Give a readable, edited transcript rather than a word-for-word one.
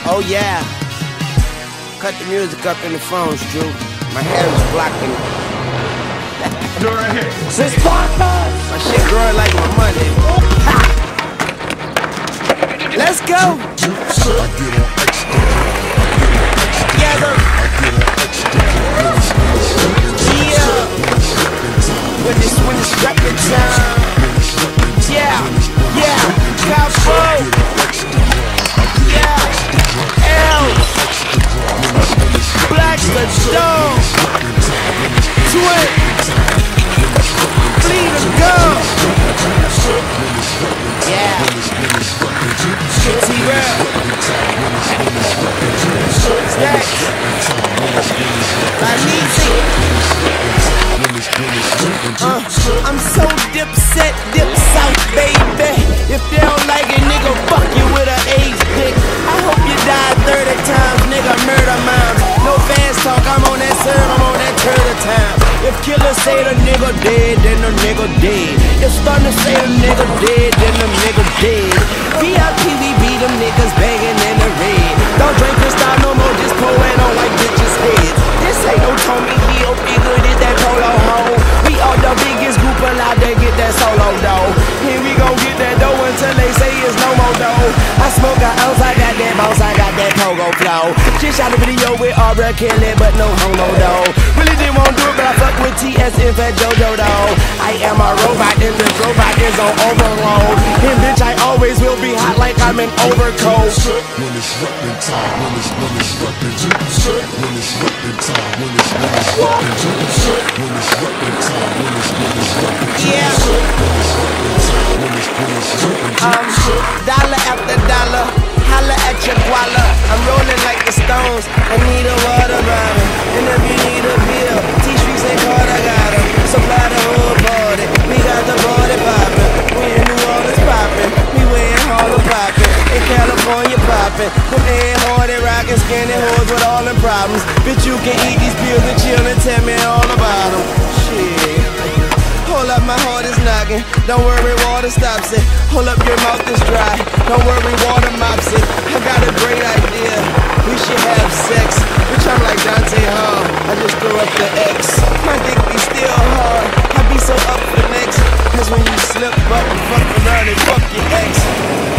Oh yeah. Cut the music up in the phones, Drew. My hair is blocking. Do it right here. Since my shit growing like my money. Ha! Let's go. Together. Yeah. When it's record time. Yeah. Yeah. Cowboy. Yeah. L. Black's the dog. Twin. Bleed a girl. Yeah. T-Repp. Stacks. I'm so dipset, dip south, baby. If they don't like it, nigga, fuck you with an AIDS dick. I hope you die 30 times, nigga, murder mine. No fast talk, I'm on that serve, I'm on that turtle time. If killers say the nigga dead, then the nigga dead. If stunners say the nigga dead, then the nigga dead. VIP, we beat them niggas banging in the red. Don't drink Cristal no more, just pouring on white bitches' heads. This ain't no Tommy Hill figure, this that polo hoe. We all the biggest group allowed to get that solo dough. Here we gon' get that dough until they say it's no more dough. I smoke an ounce, I got that bounce, I got that pogo flow. Just shot a video with Aubrey Kelly, but no homo though. Really didn't want to do it, but I fuck with TS and Fat JoJo though. I am a robot, and the robot is on overload. And bitch, I always will be hot like I'm an overcoat. When it's reppin' time, when it's reppin' time, when it's reppin' time, when it's reppin' time, when it's reppin' time, when it's reppin' time. Yeah. Dollar after dollar, holla at your guala. I'm rolling like the Stones. I need a water bottle, and if you need a beer, T-Streets ain't hard, I got 'em. Supply the whole party, we got the party poppin'. We in New Orleans poppin', we wearing Harlem poppin'. In California poppin', them air hardy rockin', skinny hoes with all them problems. Bitch, you can eat these pills and chill and tell me all about them. Shit. Hold up, my heart is knocking. Don't worry, water stops it. Hold up, your mouth is dry. Don't worry, water mops it. I got a great idea. We should have sex. Bitch, I'm like Dante Hall. I just threw up the X. My dick be still hard. I be so up for next. Cause when you slip up and fuck around and fuck your ex.